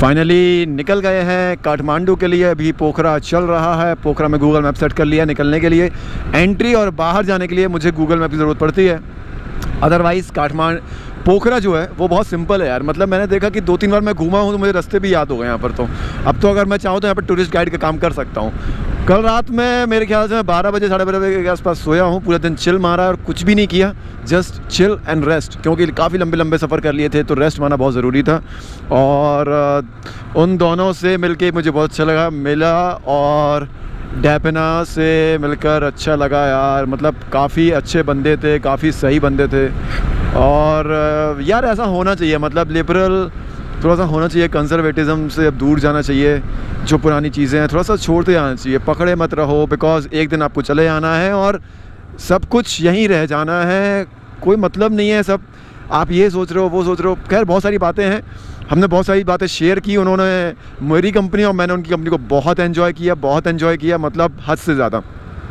Finally निकल गए हैं काठमांडू के लिए। अभी पोखरा चल रहा है। पोखरा में गूगल मैप सेट कर लिया निकलने के लिए। एंट्री और बाहर जाने के लिए मुझे गूगल मैप की ज़रूरत पड़ती है, अदरवाइज़ पोखरा जो है वो बहुत सिंपल है यार। मतलब मैंने देखा कि 2-3 बार मैं घूमा हूँ तो मुझे रास्ते भी याद हो गए यहाँ पर। तो अब तो अगर मैं चाहूँ तो यहाँ पर टूरिस्ट गाइड का काम कर सकता हूँ। कल रात में मेरे ख्याल से मैं 12 बजे 12:30 बजे के आसपास सोया हूँ। पूरे दिन चिल मारा और कुछ भी नहीं किया, जस्ट चिल एंड रेस्ट, क्योंकि काफ़ी लंबे सफ़र कर लिए थे तो रेस्ट माना बहुत ज़रूरी था। और उन दोनों से मिलके मुझे बहुत अच्छा लगा। मिला और डैपना से मिलकर अच्छा लगा यार। मतलब काफ़ी अच्छे बंदे थे, काफ़ी सही बंदे थे। और यार ऐसा होना चाहिए, मतलब लिबरल थोड़ा सा होना चाहिए, कंजर्वेटिज़म से अब दूर जाना चाहिए। जो पुरानी चीज़ें हैं थोड़ा सा छोड़ते आना चाहिए, पकड़े मत रहो, बिकॉज़ एक दिन आपको चले आना है और सब कुछ यहीं रह जाना है। कोई मतलब नहीं है सब आप ये सोच रहे हो वो सोच रहे हो। खैर बहुत सारी बातें हैं, हमने बहुत सारी बातें शेयर की। उन्होंने मेरी कंपनी और मैंने उनकी कंपनी को बहुत एंजॉय किया, मतलब हद से ज़्यादा।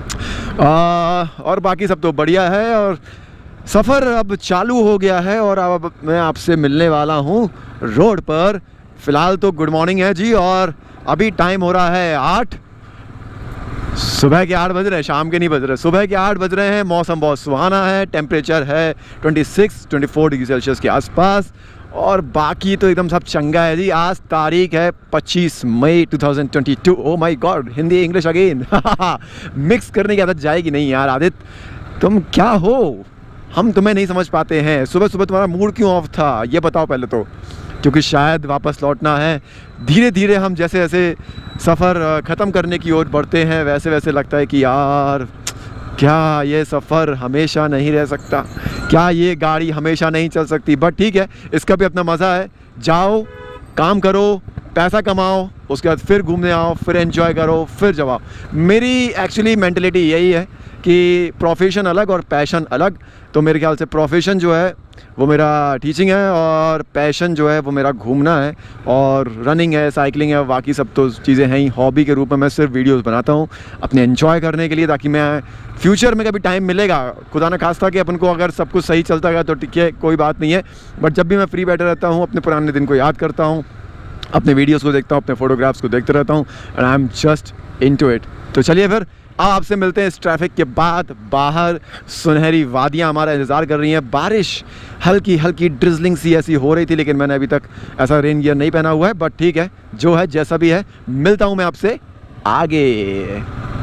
और बाकी सब तो बढ़िया है और सफ़र अब चालू हो गया है। और अब मैं आपसे मिलने वाला हूँ रोड पर। फ़िलहाल तो गुड मॉर्निंग है जी, और अभी टाइम हो रहा है 8, सुबह के 8 बज रहे हैं, शाम के नहीं बज रहे, सुबह के 8 बज रहे हैं। मौसम बहुत सुहाना है, टेम्परेचर है 26-24 डिग्री सेल्सियस के आसपास। और बाकी तो एकदम सब चंगा है जी। आज तारीख है 25 मई 2022। Oh my god, Hindi English again mix करने की आदत जाएगी नहीं यार। आदित्य तुम क्या हो, हम तुम्हें नहीं समझ पाते हैं। सुबह सुबह तुम्हारा मूड क्यों ऑफ था ये बताओ पहले तो। क्योंकि शायद वापस लौटना है। धीरे धीरे हम जैसे जैसे सफ़र ख़त्म करने की ओर बढ़ते हैं वैसे वैसे लगता है कि यार क्या ये सफ़र हमेशा नहीं रह सकता, क्या ये गाड़ी हमेशा नहीं चल सकती। बट ठीक है, इसका भी अपना मज़ा है। जाओ, काम करो, पैसा कमाओ, उसके बाद फिर घूमने आओ, फिर एंजॉय करो, फिर जाओ। मेरी एक्चुअली मेंटलिटी यही है कि प्रोफेशन अलग और पैशन अलग। तो मेरे ख्याल से प्रोफेशन जो है वो मेरा टीचिंग है और पैशन जो है वो मेरा घूमना है और रनिंग है, साइकिलिंग है, बाकी सब तो चीज़ें हैं ही। हॉबी के रूप में मैं सिर्फ वीडियोस बनाता हूँ अपने एंजॉय करने के लिए, ताकि मैं फ्यूचर में कभी टाइम मिलेगा, खुदा न खास्ता कि अपन को अगर सब कुछ सही चलता गया तो ठीक है, कोई बात नहीं है। बट जब भी मैं फ्री बैठा रहता हूँ अपने पुराने दिन को याद करता हूँ, अपने वीडियोज़ को देखता हूँ, अपने फ़ोटोग्राफ्स को देखते रहता हूँ and I am just into it. तो चलिए फिर आपसे मिलते हैं इस ट्रैफिक के बाद। बाहर सुनहरी वादियाँ हमारा इंतज़ार कर रही हैं। बारिश हल्की हल्की ड्रिजलिंग सी ऐसी हो रही थी, लेकिन मैंने अभी तक ऐसा रेन गियर नहीं पहना हुआ है। बट ठीक है, जो है जैसा भी है, मिलता हूँ मैं आपसे आगे।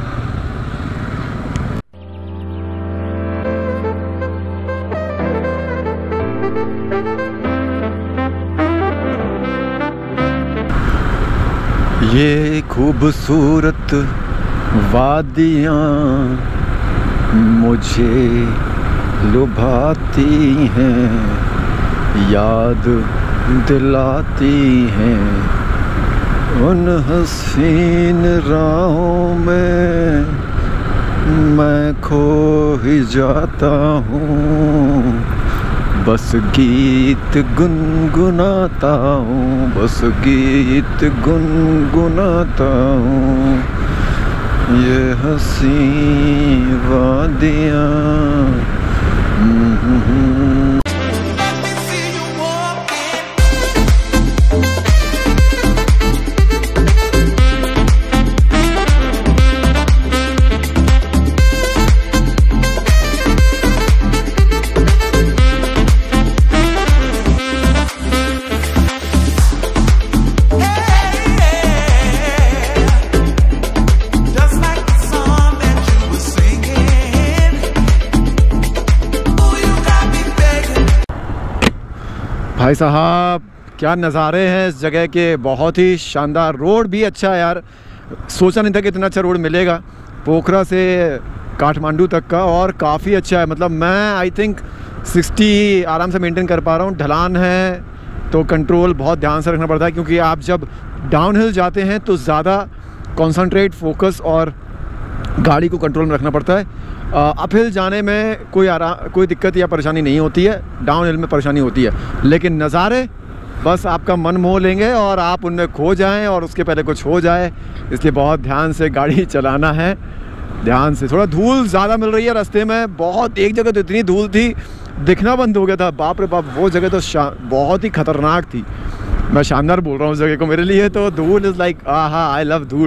ये खूबसूरत वादियाँ मुझे लुभाती हैं, याद दिलाती हैं उन हसीन राहों में मैं खो ही जाता हूँ। बस गीत गुनगुनाता हूँ, बस गीत गुनगुनाता हूँ। ये हसीन वादियाँ भाई साहब क्या नज़ारे हैं इस जगह के, बहुत ही शानदार। रोड भी अच्छा है यार, सोचा नहीं था कि इतना अच्छा रोड मिलेगा पोखरा से काठमांडू तक का, और काफ़ी अच्छा है। मतलब मैं आई थिंक 60 आराम से मेंटेन कर पा रहा हूँ। ढलान है तो कंट्रोल बहुत ध्यान से रखना पड़ता है, क्योंकि आप जब डाउन हिल जाते हैं तो ज़्यादा कॉन्सनट्रेट, फोकस और गाड़ी को कंट्रोल में रखना पड़ता है। अपहिल जाने में कोई दिक्कत या परेशानी नहीं होती है, डाउन हिल में परेशानी होती है। लेकिन नज़ारे बस आपका मन मोह लेंगे और आप उनमें खो जाएं और उसके पहले कुछ हो जाए, इसलिए बहुत ध्यान से गाड़ी चलाना है, ध्यान से। थोड़ा धूल ज़्यादा मिल रही है रास्ते में, बहुत। एक जगह तो इतनी धूल थी दिखना बंद हो गया था, बाप रे बाप। वो जगह तो बहुत ही ख़तरनाक थी। मैं शानदार बोल रहा हूँ उस जगह को, मेरे लिए तो धूल इज़ लाइक आहा, आई लव धूल।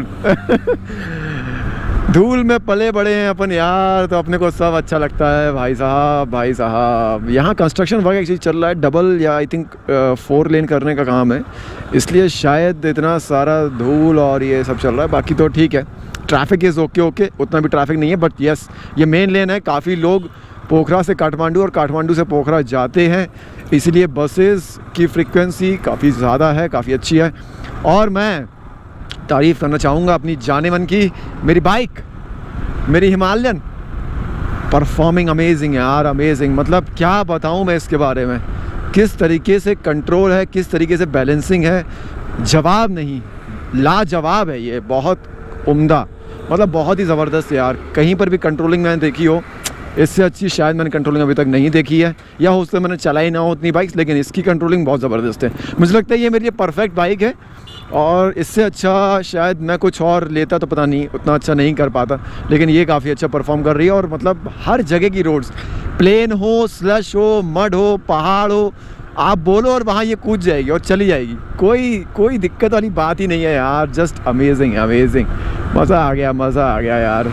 धूल में पले बड़े हैं अपन यार, तो अपने को सब अच्छा लगता है भाई साहब। भाई साहब यहाँ कंस्ट्रक्शन वर्क एक्चुअली चल रहा है, डबल या आई थिंक 4 लेन करने का काम है, इसलिए शायद इतना सारा धूल और ये सब चल रहा है। बाकी तो ठीक है, ट्रैफिक इज़ ओके, उतना भी ट्रैफिक नहीं है, बट यस ये मेन लेन है। काफ़ी लोग पोखरा से काठमांडू और काठमांडू से पोखरा जाते हैं, इसलिए बसेस की फ्रीक्वेंसी काफ़ी ज़्यादा है, काफ़ी अच्छी है। और मैं तारीफ़ करना चाहूँगा अपनी जाने मन की, मेरी बाइक, मेरी हिमालयन, परफॉर्मिंग अमेजिंग यार, अमेजिंग। मतलब क्या बताऊँ मैं इसके बारे में, किस तरीके से कंट्रोल है, किस तरीके से बैलेंसिंग है, जवाब नहीं, लाजवाब है ये, बहुत उम्दा, मतलब बहुत ही ज़बरदस्त यार। कहीं पर भी कंट्रोलिंग मैंने देखी हो, इससे अच्छी शायद मैंने कंट्रोलिंग अभी तक नहीं देखी है, या हो सकता है मैंने चलाई ना हो उतनी बाइक्स, लेकिन इसकी कंट्रोलिंग बहुत ज़बरदस्त है। मुझे लगता है ये मेरे लिए परफेक्ट बाइक है, और इससे अच्छा शायद मैं कुछ और लेता तो पता नहीं उतना अच्छा नहीं कर पाता, लेकिन ये काफ़ी अच्छा परफॉर्म कर रही है। और मतलब हर जगह की रोड्स, प्लेन हो, स्लश हो, मड हो, पहाड़ हो, आप बोलो और वहाँ ये कूद जाएगी और चली जाएगी, कोई दिक्कत वाली बात ही नहीं है यार। जस्ट अमेजिंग अमेजिंग, मज़ा आ गया यार।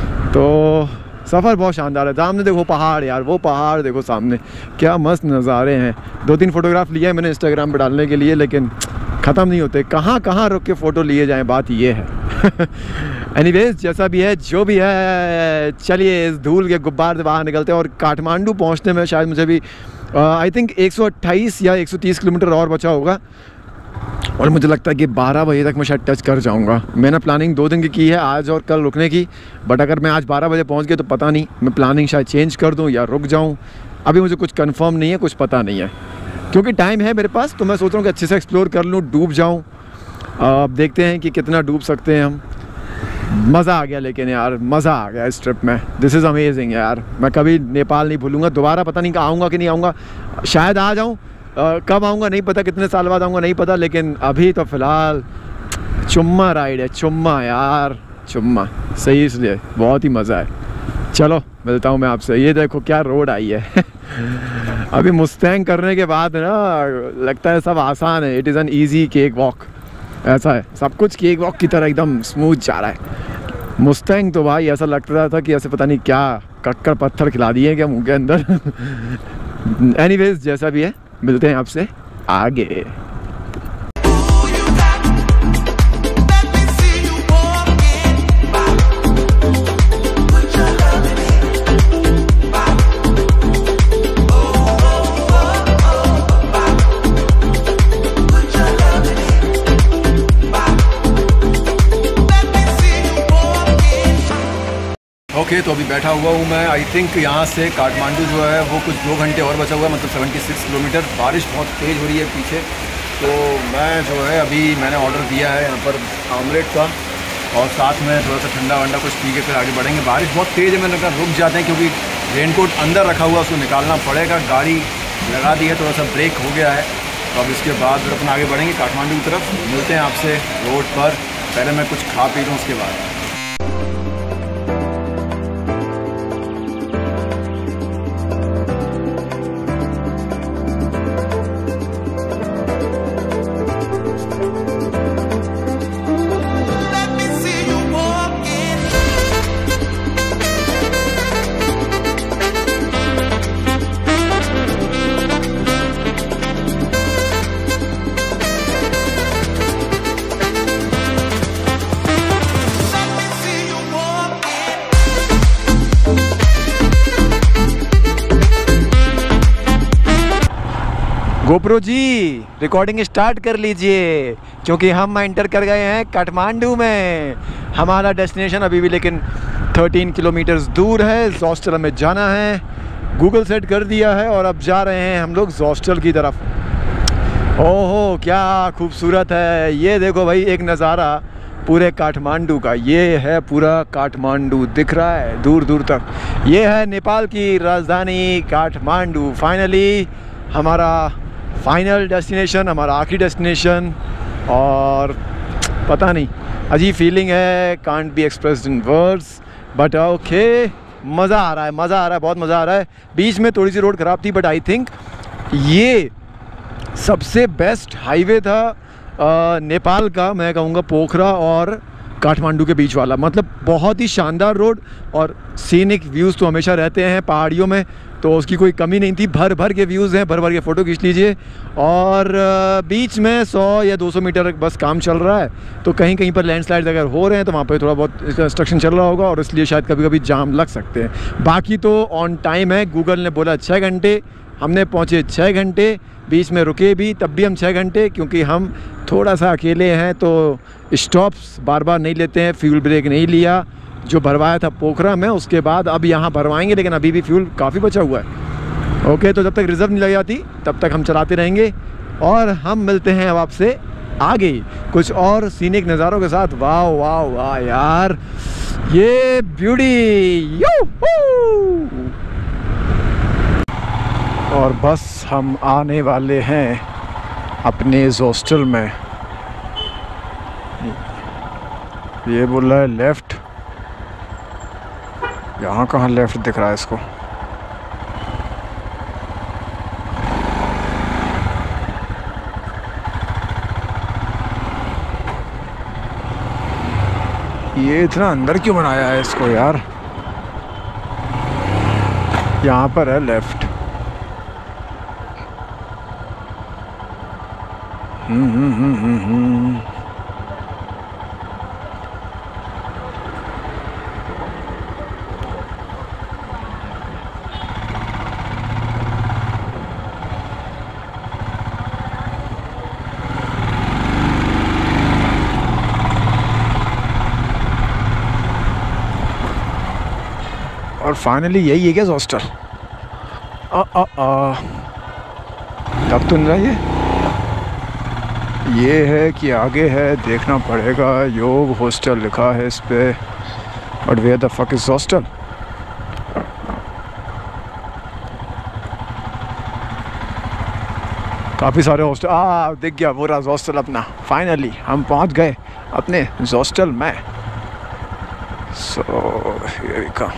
तो सफ़र बहुत शानदार है। सामने देखो पहाड़ यार, वो पहाड़ देखो सामने, क्या मस्त नज़ारे हैं। 2-3 फ़ोटोग्राफ लिए हैं मैंने इंस्टाग्राम पर डालने के लिए, लेकिन ख़त्म नहीं होते, कहाँ रुक के फ़ोटो लिए जाएं, बात ये है। एनीवेज जैसा भी है, जो भी है, चलिए इस धूल के गुब्बार से बाहर निकलते हैं। और काठमांडू पहुंचने में शायद मुझे भी आई थिंक 128 या 130 किलोमीटर और बचा होगा, और मुझे लगता है कि 12 बजे तक मैं शायद टच कर जाऊंगा। मैंने प्लानिंग 2 दिन की है, आज और कल रुकने की, बट अगर मैं आज 12 बजे पहुंच गया तो पता नहीं, मैं प्लानिंग शायद चेंज कर दूं या रुक जाऊं, अभी मुझे कुछ कंफर्म नहीं है, कुछ पता नहीं है, क्योंकि टाइम है मेरे पास। तो मैं सोच रहा हूँ कि अच्छे से एक्सप्लोर कर लूँ, डूब जाऊँ। अब देखते हैं कि कितना डूब सकते हैं हम। मज़ा आ गया, लेकिन यार मज़ा आ गया इस ट्रिप में। दिस इज़ अमेजिंग यार, मैं कभी नेपाल नहीं भूलूंगा। दोबारा पता नहीं आऊँगा कि नहीं आऊँगा, शायद आ जाऊँ, कब आऊँगा नहीं पता, कितने साल बाद आऊँगा नहीं पता, लेकिन अभी तो फ़िलहाल चुम्मा राइड है, चुम्मा यार, चुम्मा सही, इसलिए बहुत ही मज़ा है। चलो मिलता हूँ मैं आपसे। ये देखो क्या रोड आई है। अभी मुस्तैंग करने के बाद ना लगता है सब आसान है, it is an easy cake walk, ऐसा है, सब कुछ केक वॉक की तरह एकदम स्मूथ जा रहा है। मुस्तैंग तो भाई ऐसा लगता था कि ऐसे पता नहीं क्या कक्कर पत्थर खिला दिए क्या मुंह के अंदर। एनीवेज जैसा भी है, मिलते हैं आपसे आगे। ओके, तो अभी बैठा हुआ हूँ मैं। आई थिंक यहाँ से काठमांडू जो है वो कुछ 2 घंटे और बचा हुआ है, मतलब 76 किलोमीटर। बारिश बहुत तेज़ हो रही है पीछे, तो मैं जो है अभी मैंने ऑर्डर दिया है यहाँ पर ऑमलेट का, और साथ में थोड़ा सा ठंडा वंडा कुछ पी के फिर आगे बढ़ेंगे। बारिश बहुत तेज़ है, मैंने कहा रुक जाते हैं, क्योंकि रेनकोट अंदर रखा हुआ उसको निकालना पड़ेगा। गाड़ी लगा दी है, थोड़ा सा ब्रेक हो गया है, तो अब इसके बाद फिर अपन आगे बढ़ेंगे काठमांडू की तरफ। मिलते हैं आपसे रोड पर, पहले मैं कुछ खा पी लूँ उसके बाद। गोप्रो जी रिकॉर्डिंग स्टार्ट कर लीजिए, क्योंकि हम एंटर कर गए हैं काठमांडू में। हमारा डेस्टिनेशन अभी भी लेकिन 13 किलोमीटर्स दूर है, ज़ोस्टल हमें जाना है। गूगल सेट कर दिया है और अब जा रहे हैं हम लोग ज़ोस्टल की तरफ। ओहो क्या खूबसूरत है, ये देखो भाई एक नज़ारा पूरे काठमांडू का। ये है पूरा काठमांडू, दिख रहा है दूर दूर तक। ये है नेपाल की राजधानी काठमांडू। फाइनली हमारा फाइनल डेस्टिनेशन, हमारा आखिरी डेस्टिनेशन, और पता नहीं अजीब फीलिंग है, can't be expressed in words, but okay मज़ा आ रहा है, बहुत मज़ा आ रहा है। बीच में थोड़ी सी रोड ख़राब थी, बट आई थिंक ये सबसे बेस्ट हाईवे था नेपाल का, मैं कहूँगा पोखरा और काठमांडू के बीच वाला। मतलब बहुत ही शानदार रोड, और सीनिक व्यूज़ तो हमेशा रहते हैं पहाड़ियों में, तो उसकी कोई कमी नहीं थी। भर भर के व्यूज़ हैं, भर भर के फ़ोटो खींच लीजिए। और बीच में 100 या 200 मीटर बस काम चल रहा है, तो कहीं कहीं पर लैंडस्लाइड अगर हो रहे हैं तो वहाँ पर थोड़ा बहुत कंस्ट्रक्शन चल रहा होगा, और इसलिए शायद कभी कभी जाम लग सकते हैं। बाकी तो ऑन टाइम है। गूगल ने बोला 6 घंटे, हमने पहुँचे 6 घंटे, बीच में रुके भी तब भी हम 6 घंटे, क्योंकि हम थोड़ा सा अकेले हैं तो स्टॉप्स बार बार नहीं लेते हैं। फ्यूल ब्रेक नहीं लिया जो भरवाया था पोखरा में, उसके बाद अब यहाँ भरवाएंगे, लेकिन अभी भी फ्यूल काफ़ी बचा हुआ है। ओके, तो जब तक रिज़र्व नहीं लग जाती तब तक हम चलाते रहेंगे, और हम मिलते हैं अब आपसे आगे कुछ और सीनिक नज़ारों के साथ। वाह वाह वाह यार, ये ब्यूटी। और बस हम आने वाले हैं अपने हॉस्टल में। ये बोल रहा है लेफ़्ट, यहाँ कहाँ लेफ़्ट दिख रहा है इसको। ये इतना अंदर क्यों बनाया है इसको यार। यहाँ पर है लेफ़्ट। और फाइनली यही है क्या हॉस्टल? तब तो नहीं, ये है कि आगे है, देखना पड़ेगा। योग हॉस्टल लिखा है इस पे, but where the fuck is hostel? काफ़ी सारे हॉस्टल दिख गया, वो रहा हॉस्टल अपना। फाइनली हम पहुंच गए अपने हॉस्टल में। So here we come.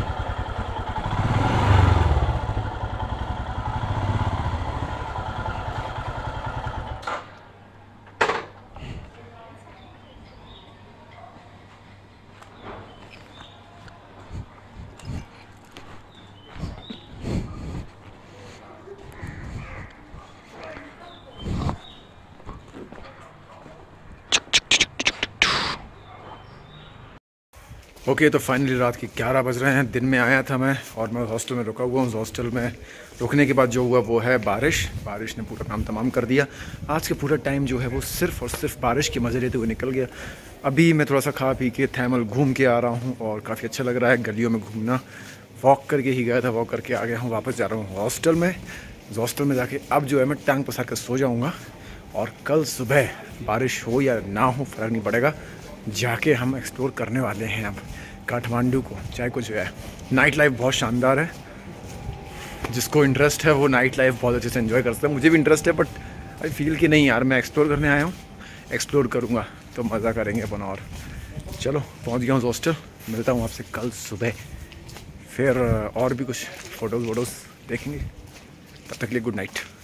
Okay, तो फाइनली रात के 11 बज रहे हैं। दिन में आया था मैं, और मैं हॉस्टल में रुका हुआ हूँ। हॉस्टल में रुकने के बाद जो हुआ वो है बारिश ने पूरा काम तमाम कर दिया। आज के पूरा टाइम जो है वो सिर्फ़ और सिर्फ बारिश के मज़े लेते हुए निकल गया। अभी मैं थोड़ा सा खा पी के थैमल घूम के आ रहा हूँ, और काफ़ी अच्छा लग रहा है गलियों में घूमना। वॉक करके ही गया था, वॉक करके आ गया हूँ। वापस जा रहा हूँ हॉस्टल में। हॉस्टल में जाके अब जो है मैं टांग पसार कर सो जाऊँगा, और कल सुबह बारिश हो या ना हो फ़र्क नहीं पड़ेगा, जाके हम एक्सप्लोर करने वाले हैं अब काठमांडू को। चाहे कुछ है, नाइट लाइफ बहुत शानदार है। जिसको इंटरेस्ट है वो नाइट लाइफ बहुत अच्छे से एंजॉय कर सकता है। मुझे भी इंटरेस्ट है, बट आई फील कि नहीं यार, मैं एक्सप्लोर करने आया हूँ, एक्सप्लोर करूँगा तो मज़ा करेंगे अपन। और चलो, पहुँच गया हूँ हॉस्टल। मिलता हूँ आपसे कल सुबह, फिर और भी कुछ फ़ोटोज़ वोटोज़ देखेंगे। तब तक के लिए गुड नाइट।